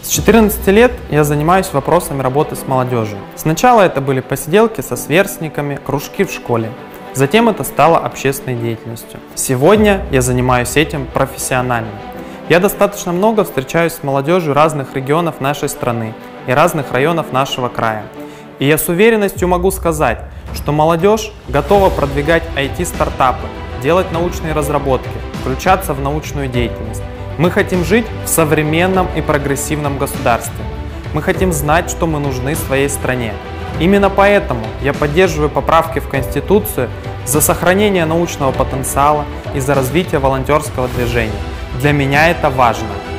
С 14 лет я занимаюсь вопросами работы с молодежью. Сначала это были посиделки со сверстниками, кружки в школе. Затем это стало общественной деятельностью. Сегодня я занимаюсь этим профессионально. Я достаточно много встречаюсь с молодежью разных регионов нашей страны и разных районов нашего края. И я с уверенностью могу сказать, что молодежь готова продвигать IT-стартапы, делать научные разработки, включаться в научную деятельность. Мы хотим жить в современном и прогрессивном государстве. Мы хотим знать, что мы нужны своей стране. Именно поэтому я поддерживаю поправки в Конституцию за сохранение научного потенциала и за развитие волонтерского движения. Для меня это важно.